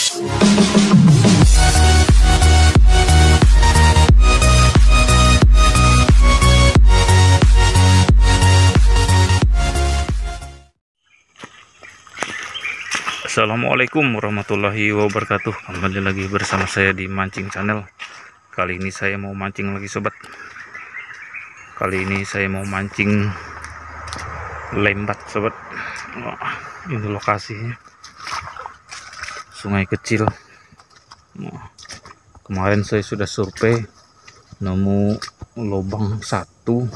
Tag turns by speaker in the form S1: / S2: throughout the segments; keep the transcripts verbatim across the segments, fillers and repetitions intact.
S1: Assalamualaikum warahmatullahi wabarakatuh. Kembali lagi bersama saya di Mancing Channel. Kali ini saya mau mancing lagi sobat. Kali ini saya mau mancing lembat sobat. Oh, ini lokasinya sungai kecil. Oh, kemarin saya sudah survei, nemu lubang satu.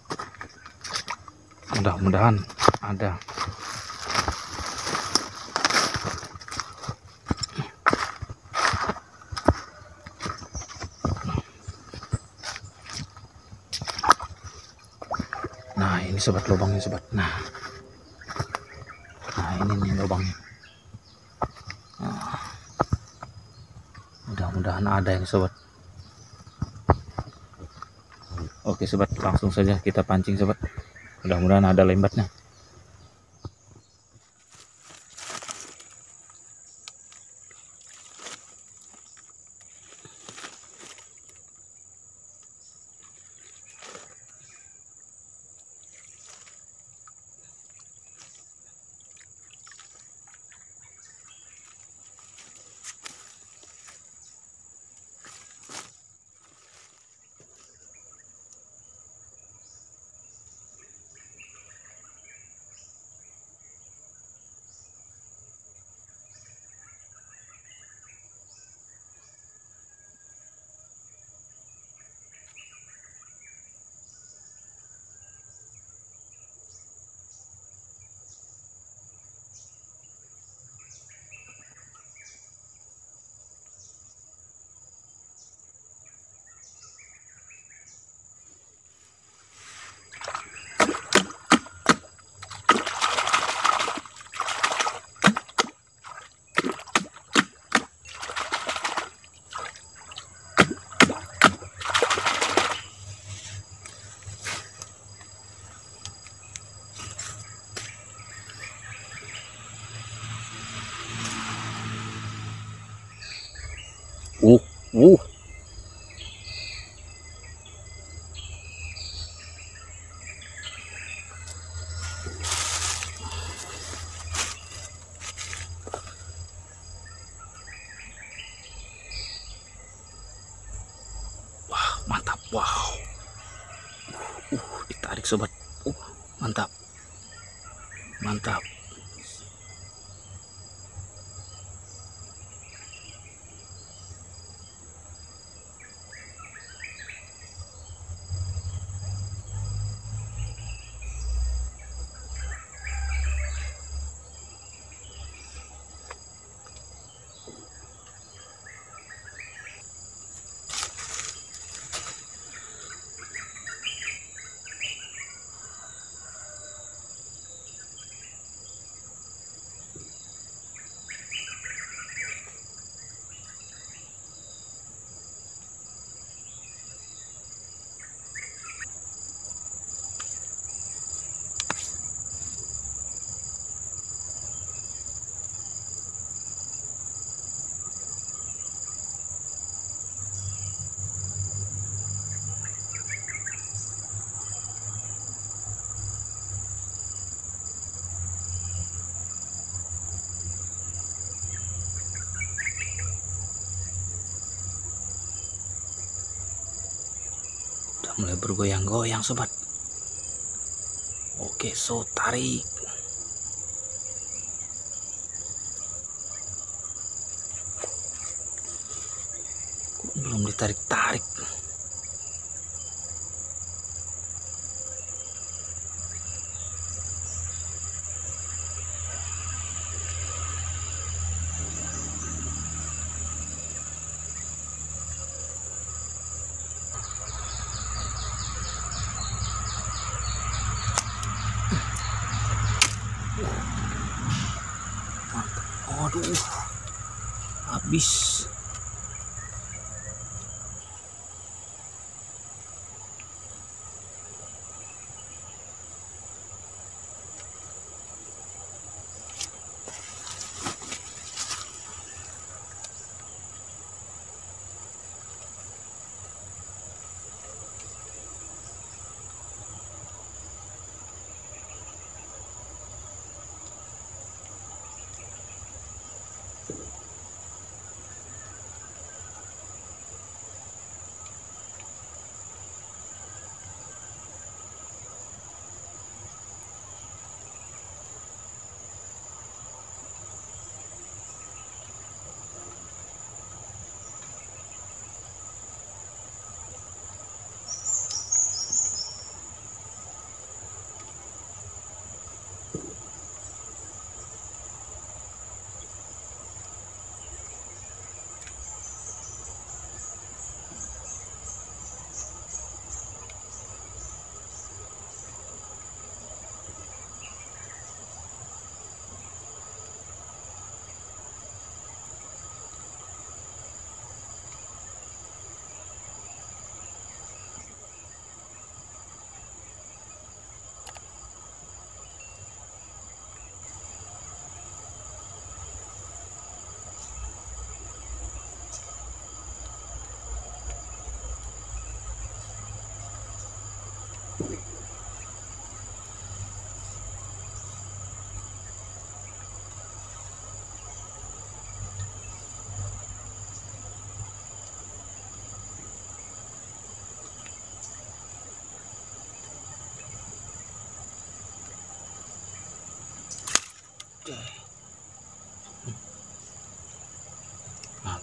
S1: Mudah-mudahan ada. Nah ini sobat lubangnya sobat. Nah, nah ini nih lubangnya. Nah, mudah-mudahan ada yang sobat. Oke sobat, langsung saja kita pancing sobat. Mudah-mudahan ada lembatnya. Uh, uh. Wah, mantap. Wow. Uh, ditarik sobat. Uh, mantap. Mantap. Mulai bergoyang-goyang sobat. Oke, so tarik. Kok belum ditarik-tarik. Aduh, habis.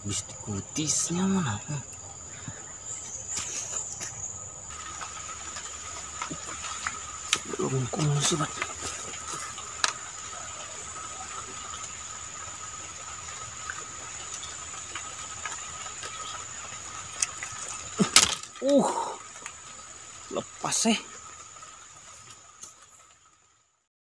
S1: Gusti kutisnya mana? Belum kumul sobat. Uh, lepas eh.